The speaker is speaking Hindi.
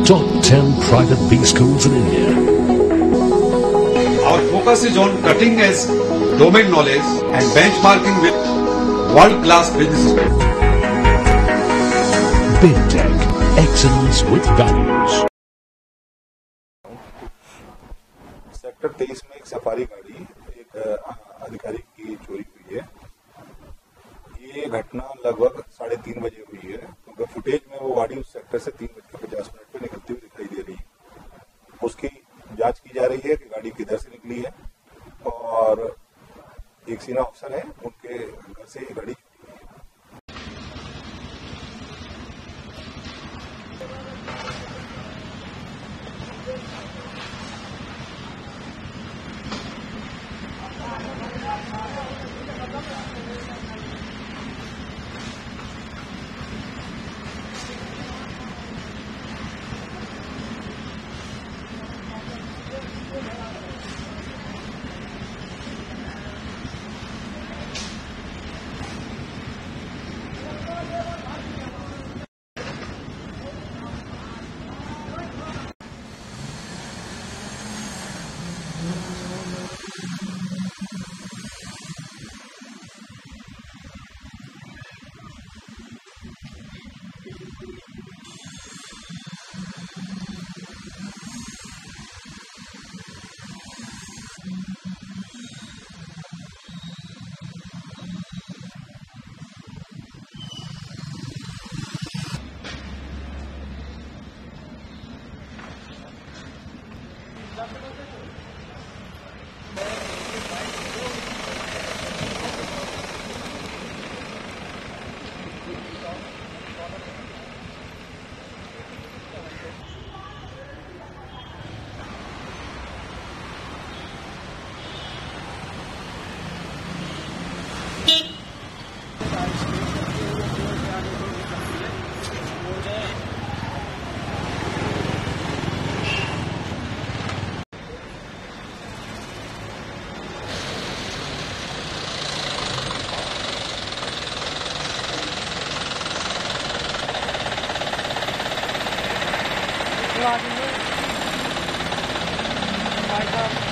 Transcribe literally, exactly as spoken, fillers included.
top ten private B schools in India. Our focus is on cutting edge domain knowledge and benchmarking with world-class business. BidTech, excellence with values. Sector तेईस में एक सफारी गाड़ी एक अधिकारी की चोरी हुई है। ये घटना लगभग साढ़े तीन बजे हुई है, क्योंकि फुटेज में वो गाड़ी उस सेक्टर से तीन बजकर पचास मिनट पे निकलती हुई दिखाई दे रही है। उसकी जांच की जा रही है कि गाड़ी किधर से निकली है, और एक सीनियर अफसर है, उनके घर से ये गाड़ी Right,